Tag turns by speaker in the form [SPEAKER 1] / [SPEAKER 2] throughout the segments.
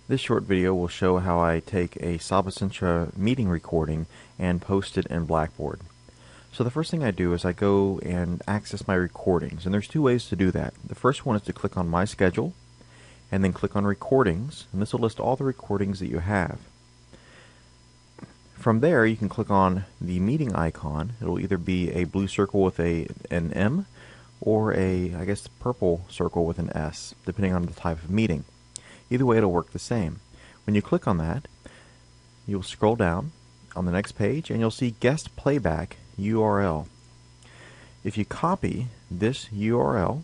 [SPEAKER 1] This short video will show how I take a Centra meeting recording and post it in BlackBoard. So the first thing I do is I go and access my recordings, and there's two ways to do that. The first one is to click on My Schedule, and then click on Recordings, and this will list all the recordings that you have. From there, you can click on the meeting icon. It'll either be a blue circle with an M, or I guess, purple circle with an S, depending on the type of meeting. Either way, it'll work the same. When you click on that, you'll scroll down on the next page and you'll see Guest Playback URL. If you copy this URL,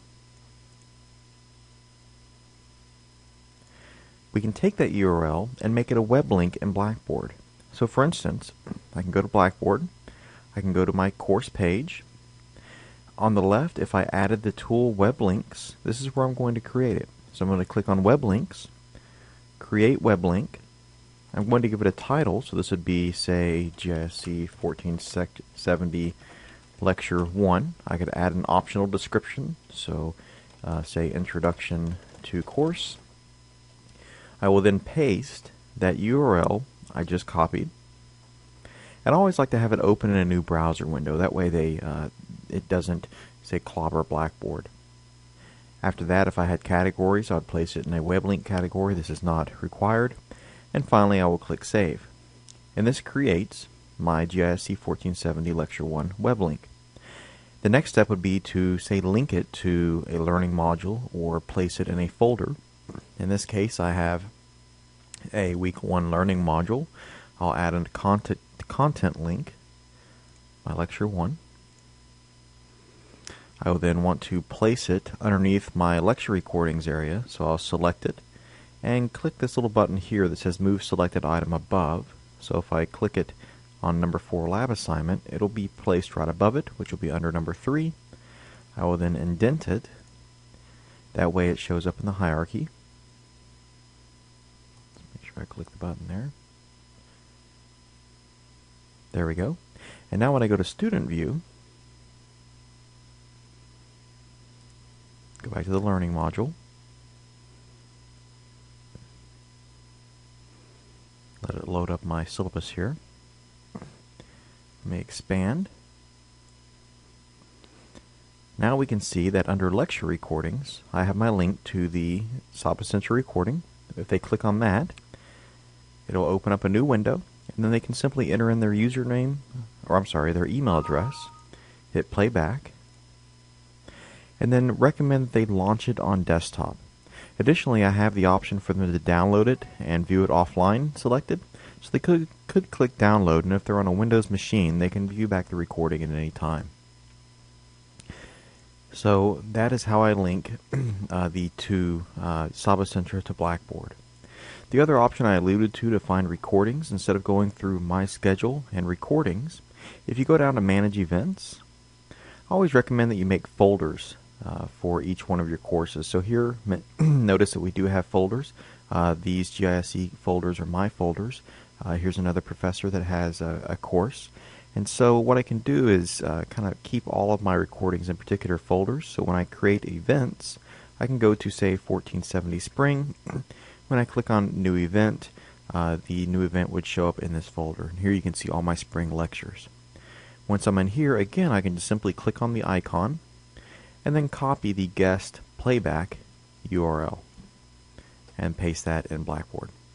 [SPEAKER 1] we can take that URL and make it a web link in BlackBoard. So for instance, I can go to BlackBoard, I can go to my course page. On the left, if I added the tool Web Links, this is where I'm going to create it. So I'm going to click on Web Links, create web link. I'm going to give it a title, so this would be, say, GISC 1470 Lecture 1. I could add an optional description, so say Introduction to Course. I will then paste that URL I just copied. And I always like to have it open in a new browser window. That way it doesn't, say, clobber BlackBoard. After that, if I had categories, I would place it in a web link category. This is not required. And finally, I will click Save. And this creates my GISC 1470 Lecture 1 web link. The next step would be to, say, link it to a learning module or place it in a folder. In this case, I have a Week 1 learning module. I'll add a content link, my Lecture 1. I will then want to place it underneath my lecture recordings area, so I'll select it and click this little button here that says Move Selected Item Above. So if I click it on number 4 lab assignment, it'll be placed right above it, which will be under number 3. I will then indent it. That way it shows up in the hierarchy. Let's make sure I click the button there. There we go. And now when I go to Student View, go back to the learning module. Let it load up my syllabus here. Let me expand. Now we can see that under lecture recordings, I have my link to the Centra recording. If they click on that, it'll open up a new window, and then they can simply enter in their username, or I'm sorry, their email address, hit playback, and then recommend that they launch it on desktop. Additionally, I have the option for them to download it and view it offline selected, so they could click download, and if they're on a Windows machine, they can view back the recording at any time. So that is how I link the two Centra to BlackBoard. The other option I alluded to find recordings, instead of going through My Schedule and Recordings, if you go down to Manage Events, I always recommend that you make folders for each one of your courses. So here, notice that we do have folders. These GISC folders are my folders. Here's another professor that has a course. And so what I can do is kind of keep all of my recordings in particular folders. So when I create events, I can go to, say, 1470 Spring. When I click on New Event, the new event would show up in this folder. And here you can see all my spring lectures. Once I'm in here, again, I can just simply click on the icon and then copy the guest playback URL and paste that in BlackBoard.